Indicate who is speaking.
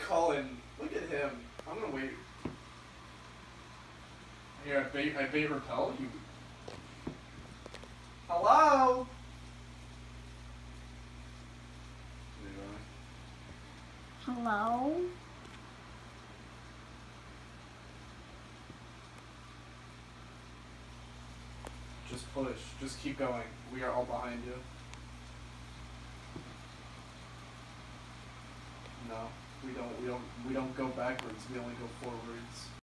Speaker 1: Colin, look at him. I'm gonna wait. Here, I bait repel you. Hello?
Speaker 2: Hello?
Speaker 1: Just push. Just keep going. We are all behind you. No, we don't go backwards. We only go forwards.